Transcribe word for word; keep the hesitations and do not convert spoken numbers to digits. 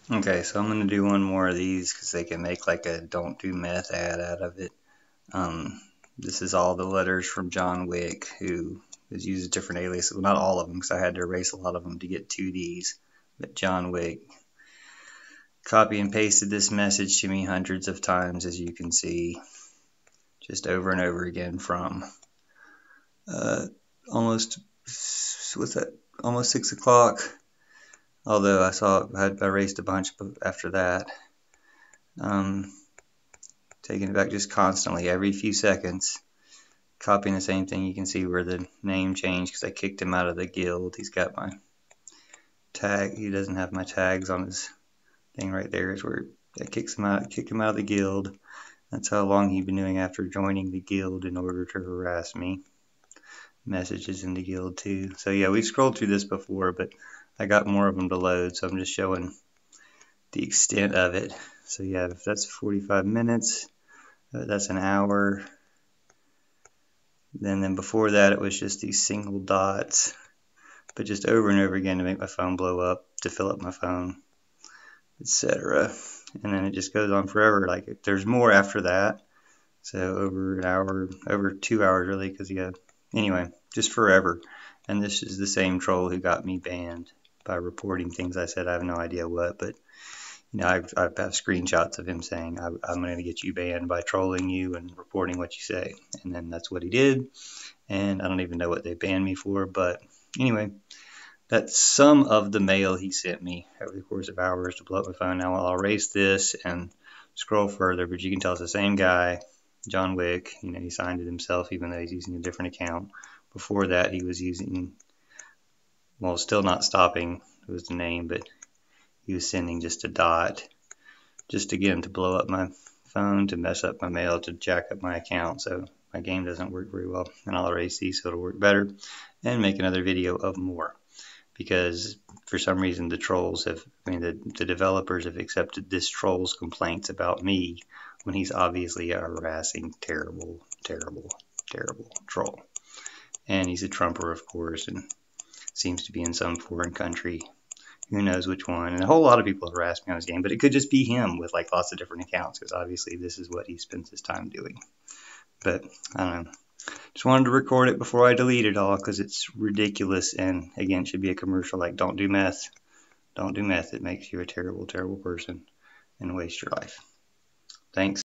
Okay, so I'm going to do one more of these because they can make like a don't do meth ad out of it. Um, this is all the letters from John Wick, who has used a different alias. Well, not all of them, because I had to erase a lot of them to get to these. But John Wick copy and pasted this message to me hundreds of times, as you can see, just over and over again from uh, almost, what's that, almost six o'clock. Although I saw I had erased a bunch after that. Um, taking it back just constantly, every few seconds, copying the same thing. You can see where the name changed because I kicked him out of the guild. He's got my tag. He doesn't have my tags on his thing right there. Is where I kicks him out, kicked him out of the guild. That's how long he'd been doing after joining the guild in order to harass me. Messages in the guild too. So yeah, we've scrolled through this before, but I got more of them to load, so I'm just showing the extent of it. So yeah, if that's forty-five minutes, uh, that's an hour. Then, then before that, it was just these single dots, but just over and over again to make my phone blow up, to fill up my phone, et cetera. And then it just goes on forever. Like there's more after that. So over an hour, over two hours really, because yeah. Anyway, just forever. And this is the same troll who got me banned by reporting things I said. I have no idea what, but you know, I've, I've have screenshots of him saying, I, I'm going to get you banned by trolling you and reporting what you say. And then that's what he did. And I don't even know what they banned me for. But anyway, that's some of the mail he sent me over the course of hours to blow up my phone. Now I'll erase this and scroll further, but you can tell it's the same guy, John Wick. You know, he signed it himself, even though he's using a different account. Before that, he was using, well, still not stopping, it was the name, but he was sending just a dot, just again to blow up my phone, to mess up my mail, to jack up my account. So my game doesn't work very well, and I'll erase these so it'll work better and make another video of more. Because for some reason the trolls have, I mean, the, the developers have accepted this troll's complaints about me when he's obviously a harassing, terrible, terrible, terrible troll. And he's a Trumper, of course, and seems to be in some foreign country. Who knows which one? And a whole lot of people harass me on his game, but it could just be him with like lots of different accounts, because obviously this is what he spends his time doing. But I don't know. Just wanted to record it before I delete it all, because it's ridiculous, and again, it should be a commercial like, don't do meth. Don't do meth. It makes you a terrible, terrible person and waste your life. Thanks.